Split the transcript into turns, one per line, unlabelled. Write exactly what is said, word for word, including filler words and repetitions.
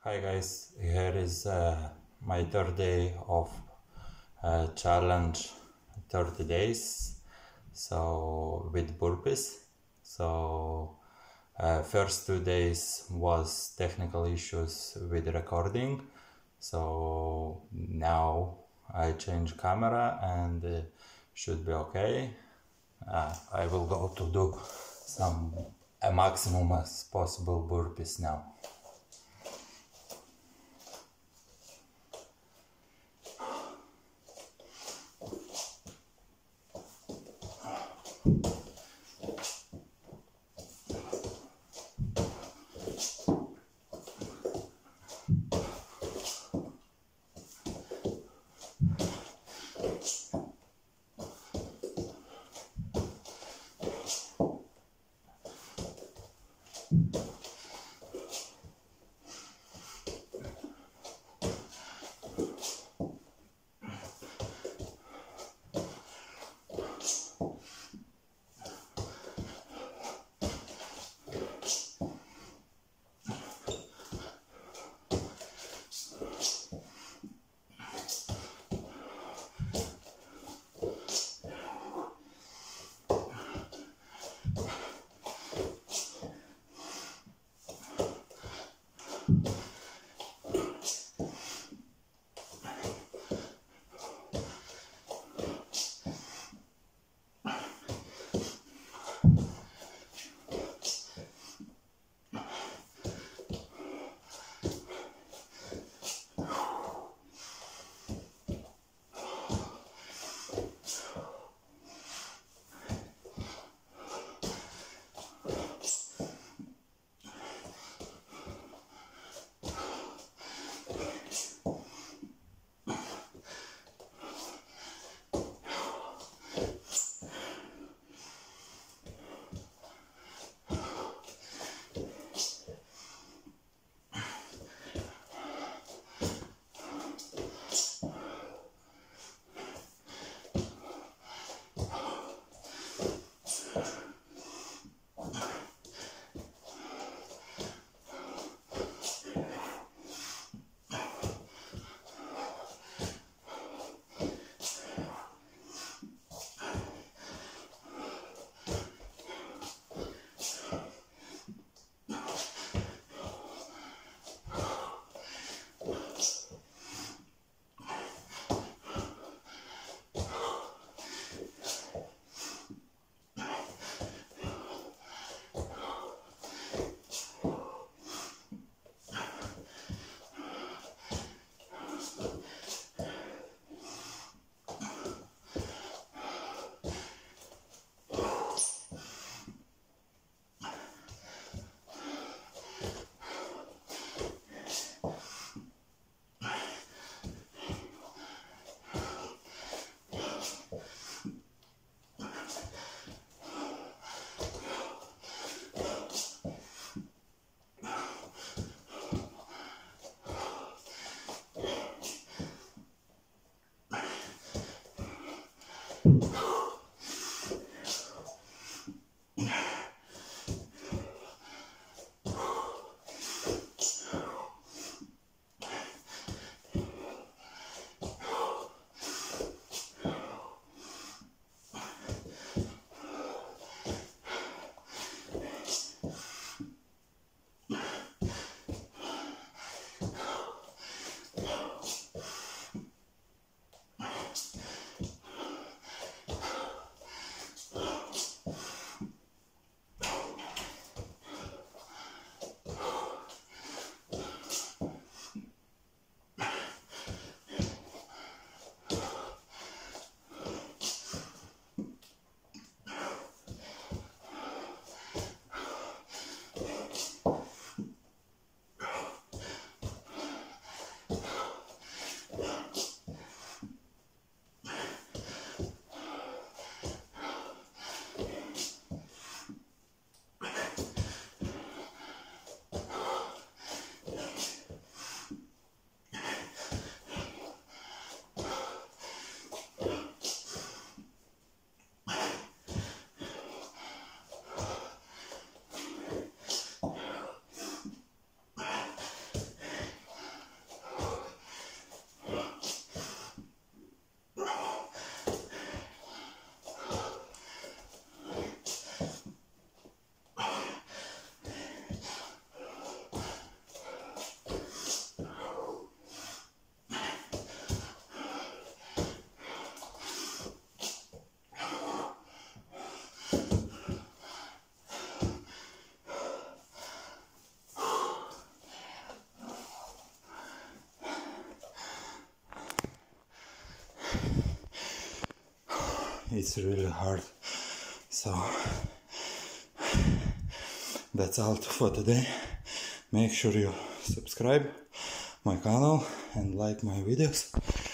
Hi guys, here is uh, my third day of uh, challenge thirty days, so with burpees. So uh, first two days was technical issues with recording, so now I change camera and uh, should be okay. uh, I will go to do some a maximum as possible burpees now. it's really hard. So that's all for today. Make sure you subscribe my channel and like my videos.